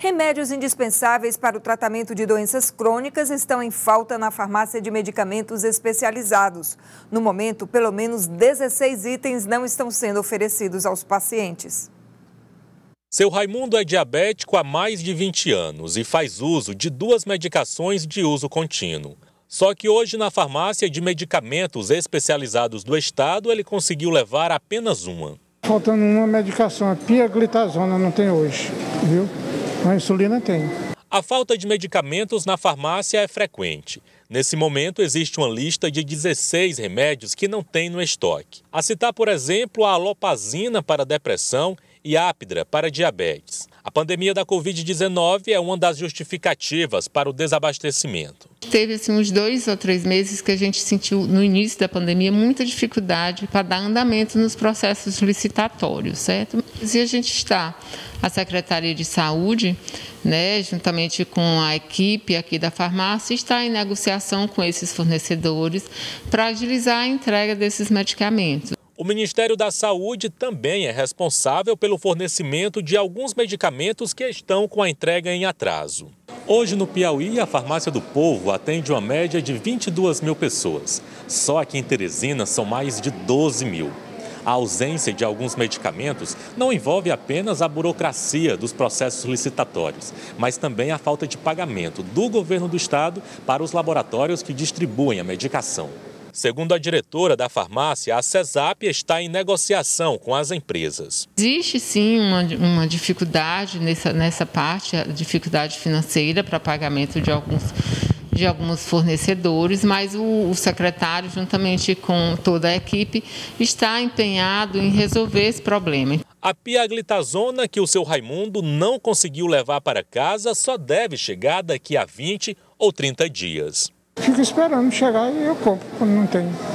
Remédios indispensáveis para o tratamento de doenças crônicas estão em falta na farmácia de medicamentos especializados. No momento, pelo menos 16 itens não estão sendo oferecidos aos pacientes. Seu Raimundo é diabético há mais de 20 anos e faz uso de 2 medicações de uso contínuo. Só que hoje, na farmácia de medicamentos especializados do estado, ele conseguiu levar apenas uma. Faltando uma medicação, a pioglitazona não tem hoje, viu? A insulina tem. A falta de medicamentos na farmácia é frequente. Nesse momento, existe uma lista de 16 remédios que não tem no estoque. A citar, por exemplo, a alopazina para depressão e a Apidra para diabetes. A pandemia da Covid-19 é uma das justificativas para o desabastecimento. Teve uns 2 ou 3 meses que a gente sentiu, no início da pandemia, muita dificuldade para dar andamento nos processos licitatórios, certo? E a gente está, a Secretaria de Saúde, juntamente com a equipe aqui da farmácia, está em negociação com esses fornecedores para agilizar a entrega desses medicamentos. O Ministério da Saúde também é responsável pelo fornecimento de alguns medicamentos que estão com a entrega em atraso. Hoje, no Piauí, a Farmácia do Povo atende uma média de 22 mil pessoas. Só aqui em Teresina são mais de 12 mil. A ausência de alguns medicamentos não envolve apenas a burocracia dos processos licitatórios, mas também a falta de pagamento do governo do estado para os laboratórios que distribuem a medicação. Segundo a diretora da farmácia, a CESAP está em negociação com as empresas. Existe sim uma dificuldade nessa parte, a dificuldade financeira para pagamento de alguns fornecedores, mas o secretário, juntamente com toda a equipe, está empenhado em resolver esse problema. A pioglitazona que o seu Raimundo não conseguiu levar para casa só deve chegar daqui a 20 ou 30 dias. Fico esperando chegar e eu compro quando não tem.